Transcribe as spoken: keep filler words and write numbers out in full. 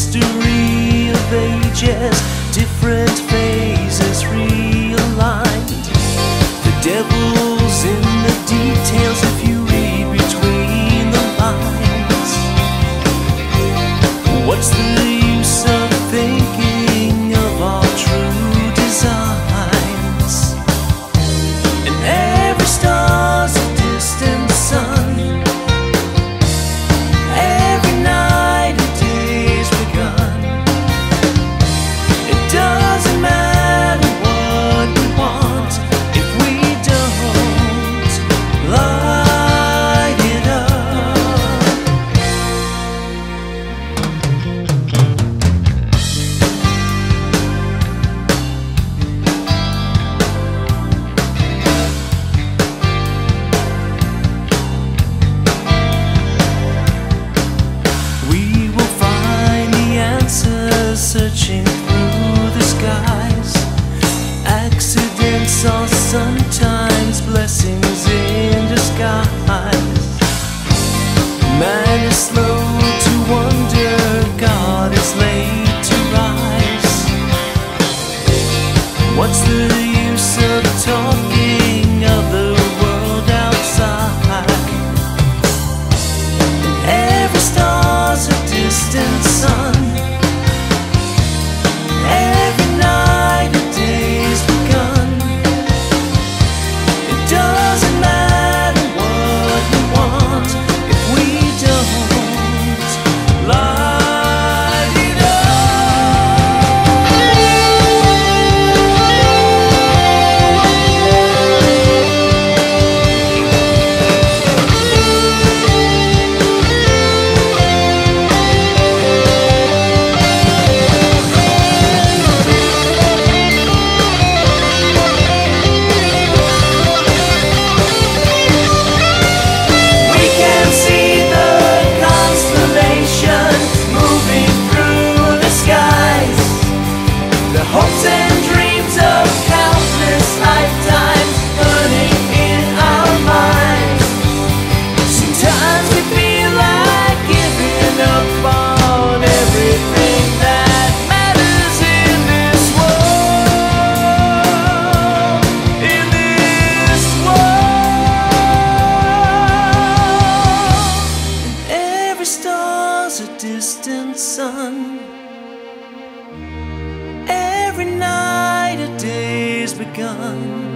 mystery of ages, different phases realigned. The devil's in the details if you read between the lines. What's the use of thinking of our true designs? And every star's a distant sun. Every night a day's begun. It doesn't matter what we want if we don't light it up. We will find the answers searching through the skies. Accidents are sometimes blessings in disguise. Man is slow to wonder, God is late to rise. What's the use of talking of the world outside? Every star's a distant sun. Every night a day's begun. It doesn't matter what we want if we don't light it up. We can see the constellations moving through the skies, the hopes and dreams of countless lifetimes burning in our minds. Sometimes we feel like giving up on everything that matters in this world, in this world. Every star's a distant sun. Every night a day's begun.